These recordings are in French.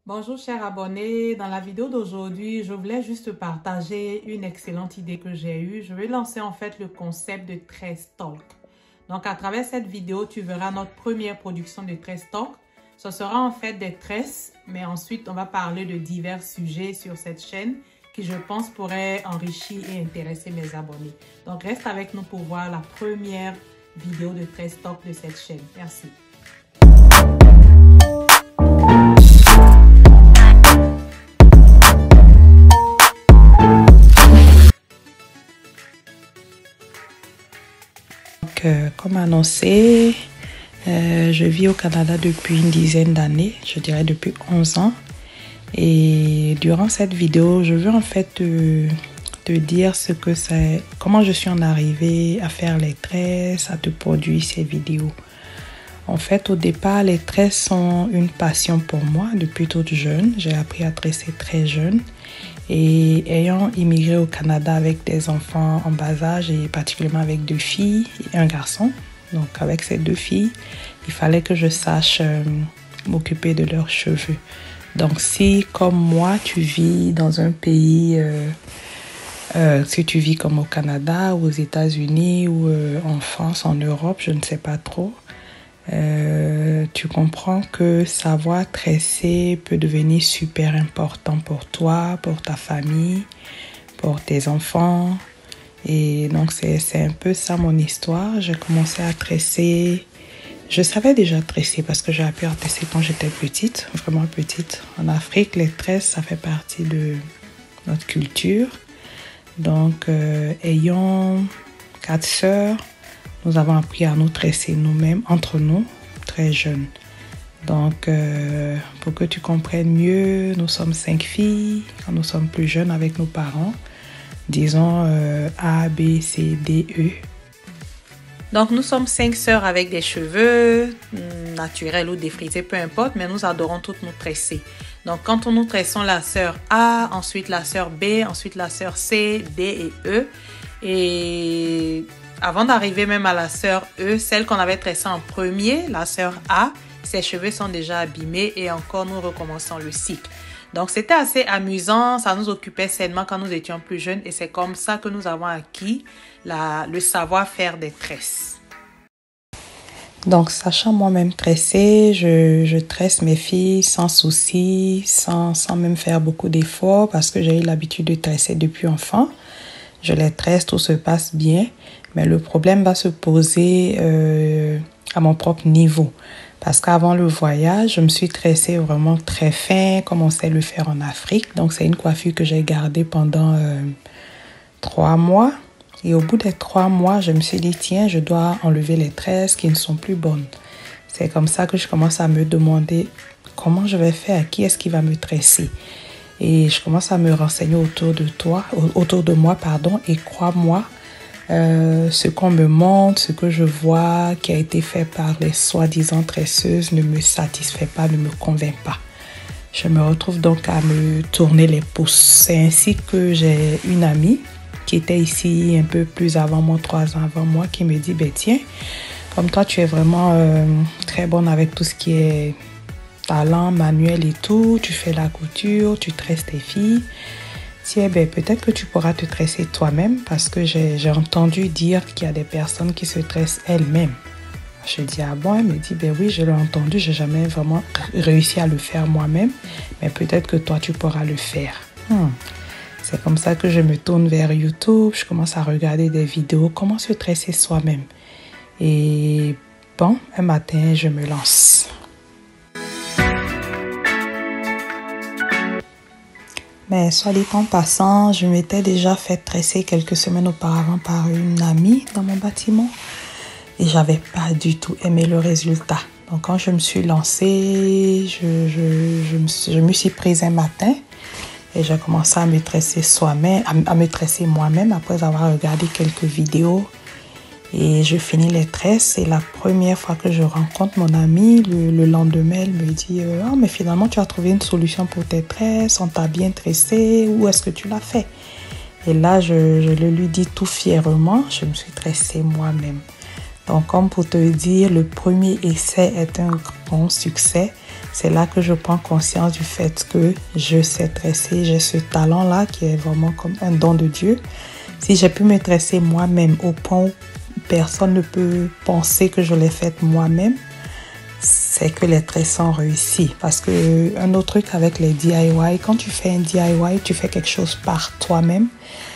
Bonjour chers abonnés, dans la vidéo d'aujourd'hui, je voulais juste partager une excellente idée que j'ai eue. Je vais lancer en fait le concept de Tress Talk. Donc à travers cette vidéo, tu verras notre première production de Tress Talk. Ce sera en fait des tresses, mais ensuite on va parler de divers sujets sur cette chaîne qui je pense pourraient enrichir et intéresser mes abonnés. Donc reste avec nous pour voir la première vidéo de Tress Talk de cette chaîne. Merci. Comme annoncé, je vis au Canada depuis une dizaine d'années, je dirais depuis 11 ans. Et durant cette vidéo, je veux en fait te dire ce que c'est, comment je suis en arrivée à faire les tresses, à te produire ces vidéos. En fait, au départ, les tresses sont une passion pour moi depuis toute jeune. J'ai appris à tresser très jeune. Et ayant immigré au Canada avec des enfants en bas âge et particulièrement avec 2 filles et un garçon, donc avec ces 2 filles, il fallait que je sache m'occuper de leurs cheveux. Donc si comme moi tu vis dans un pays, si tu vis comme au Canada ou aux États-Unis ou en France, en Europe, je ne sais pas trop, tu comprends que savoir tresser peut devenir super important pour toi, pour ta famille, pour tes enfants. Et donc c'est un peu ça mon histoire. J'ai commencé à tresser. Je savais déjà tresser parce que j'ai appris à tresser quand j'étais petite, vraiment petite. En Afrique, les tresses, ça fait partie de notre culture. Donc ayant 4 sœurs, nous avons appris à nous tresser nous-mêmes, entre nous, très jeunes. Donc, pour que tu comprennes mieux, nous sommes 5 filles, quand nous sommes plus jeunes avec nos parents. Disons A, B, C, D, E. Donc, nous sommes 5 sœurs avec des cheveux naturels ou défrisés, peu importe, mais nous adorons toutes nous tresser. Donc, quand nous tressons la sœur A, ensuite la sœur B, ensuite la sœur C, D et E. Et avant d'arriver même à la sœur E, celle qu'on avait tressée en premier, la sœur A, ses cheveux sont déjà abîmés et encore nous recommençons le cycle. Donc c'était assez amusant, ça nous occupait sainement quand nous étions plus jeunes et c'est comme ça que nous avons acquis le savoir-faire des tresses. Donc sachant moi-même tresser, je tresse mes filles sans souci, sans même faire beaucoup d'efforts parce que j'ai eu l'habitude de tresser depuis enfant. Je les tresse, tout se passe bien. Mais le problème va se poser à mon propre niveau. Parce qu'avant le voyage, je me suis tressée vraiment très fin, comme on sait le faire en Afrique. Donc, c'est une coiffure que j'ai gardée pendant 3 mois. Et au bout des 3 mois, je me suis dit, tiens, je dois enlever les tresses qui ne sont plus bonnes. C'est comme ça que je commence à me demander comment je vais faire, qui est-ce qui va me tresser. Et je commence à me renseigner autour de moi, et crois-moi, ce qu'on me montre, ce que je vois qui a été fait par les soi-disant tresseuses ne me satisfait pas, ne me convainc pas. Je me retrouve donc à me tourner les pouces. C'est ainsi que j'ai une amie qui était ici un peu plus avant moi, 3 ans avant moi, qui me dit, ben tiens, comme toi tu es vraiment très bonne avec tout ce qui est talent manuel et tout, tu fais la couture, tu tresses tes filles. Tiens, ben, peut-être que tu pourras te tresser toi-même parce que j'ai entendu dire qu'il y a des personnes qui se tressent elles-mêmes. Je dis, ah bon? Elle me dit, ben oui, je l'ai entendu, j'ai jamais vraiment réussi à le faire moi-même, mais peut-être que toi, tu pourras le faire. C'est comme ça que je me tourne vers YouTube, je commence à regarder des vidéos, comment se tresser soi-même. Et bon, un matin, je me lance. Mais soit dit en passant, je m'étais déjà fait tresser quelques semaines auparavant par une amie dans mon bâtiment. Et j'avais pas du tout aimé le résultat. Donc quand je me suis lancée, je me suis prise un matin et j'ai commencé à me tresser moi-même après avoir regardé quelques vidéos. Et je finis les tresses et la première fois que je rencontre mon amie, le lendemain, elle me dit « Oh, mais finalement, tu as trouvé une solution pour tes tresses, on t'a bien tressé, où est-ce que tu l'as fait ?» Et là, je le lui dis tout fièrement, je me suis tressée moi-même. Donc, comme pour te dire, le premier essai est un grand succès. c'est là que je prends conscience du fait que je sais tresser, j'ai ce talent-là qui est vraiment comme un don de Dieu. Si j'ai pu me tresser moi-même au point où personne ne peut penser que je l'ai faite moi-même, c'est que les tresses sont réussis. Parce que un autre truc avec les DIY, quand tu fais un DIY, tu fais quelque chose par toi-même.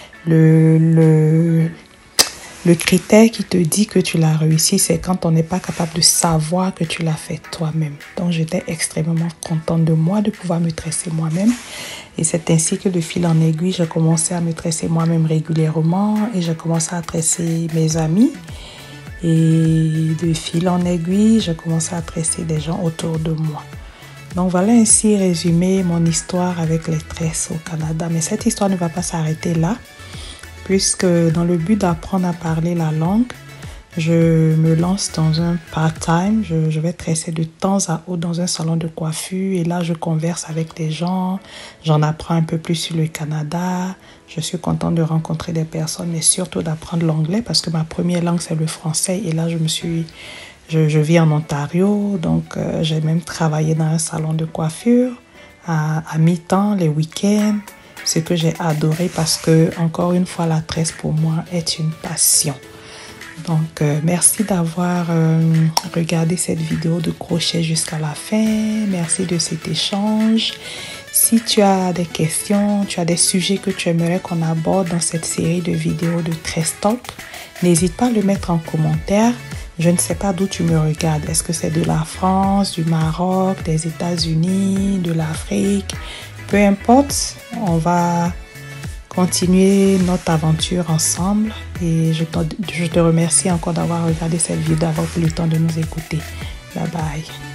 Le critère qui te dit que tu l'as réussi, c'est quand on n'est pas capable de savoir que tu l'as fait toi-même. Donc, j'étais extrêmement contente de moi, de pouvoir me tresser moi-même. Et c'est ainsi que de fil en aiguille, j'ai commencé à me tresser moi-même régulièrement et j'ai commencé à tresser mes amis. Et de fil en aiguille, j'ai commencé à tresser des gens autour de moi. Donc, voilà ainsi résumé mon histoire avec les tresses au Canada. Mais cette histoire ne va pas s'arrêter là, puisque dans le but d'apprendre à parler la langue, je me lance dans un part-time. Je vais tresser de temps à autre dans un salon de coiffure et là, je converse avec des gens. J'en apprends un peu plus sur le Canada. Je suis contente de rencontrer des personnes, mais surtout d'apprendre l'anglais parce que ma première langue, c'est le français. Et là, je vis en Ontario, donc j'ai même travaillé dans un salon de coiffure à mi-temps, les week-ends. Ce que j'ai adoré parce que, encore une fois, la tresse pour moi est une passion. Donc, merci d'avoir regardé cette vidéo de crochet jusqu'à la fin. Merci de cet échange. Si tu as des questions, tu as des sujets que tu aimerais qu'on aborde dans cette série de vidéos de Tress Talk, n'hésite pas à le mettre en commentaire. Je ne sais pas d'où tu me regardes. Est-ce que c'est de la France, du Maroc, des États-Unis, de l'Afrique? Peu importe, on va continuer notre aventure ensemble et je te remercie encore d'avoir regardé cette vidéo, d'avoir pris le temps de nous écouter. Bye bye.